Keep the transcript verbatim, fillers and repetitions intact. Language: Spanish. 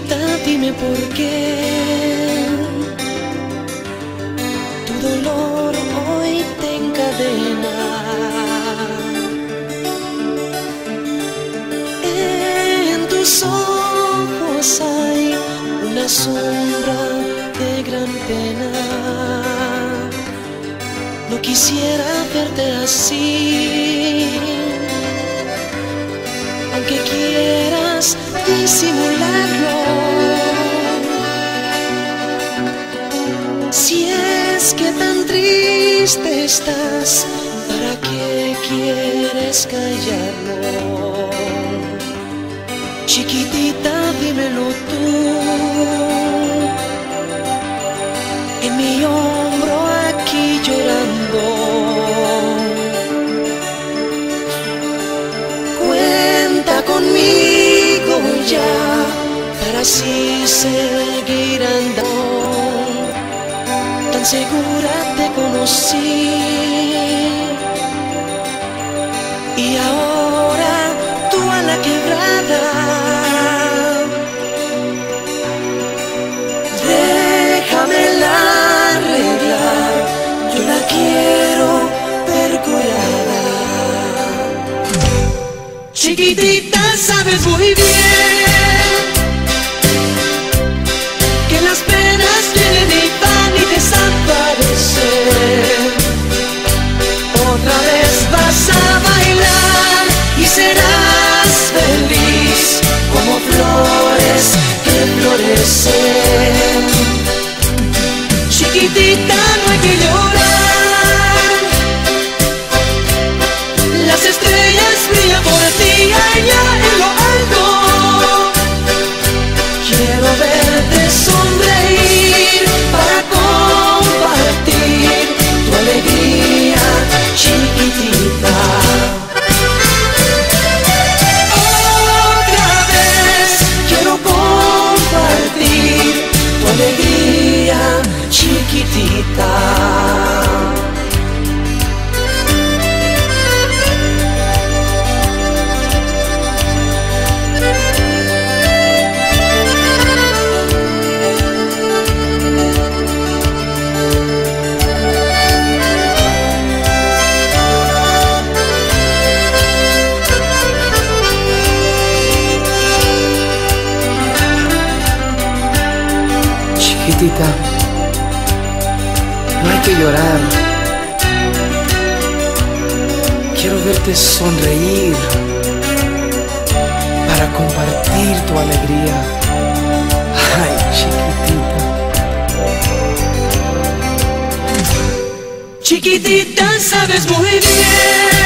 Chiquitita, dime por qué tu dolor hoy te encadena. En tus ojos hay una sombra de gran pena. No quisiera verte así, aunque quieras disimularlo. Si es que tan triste estás, ¿para qué quieres callarlo? Chiquitita, dímelo tú. En mi hombro aquí llorando, cuenta conmigo ya para así seguir andando. Tan segura te conocí y ahora tú a la quebrada. Déjamela arreglar, yo la quiero ver curada. Chiquitita, sabes muy bien que las penas vienen y van y desaparecen. Otra vez vas a bailar y serás feliz como flores que florecen. Chiquitita, no hay que llorar, las estrellas brillan por ti allá en lo alto. Quiero verte sonreír para compartir tu alegría, chiquitita. Otra vez quiero compartir tu alegría, chiquitita. Chiquitita, no hay que llorar. Quiero verte sonreír para compartir tu alegría. Ay, chiquitita. Chiquitita, sabes muy bien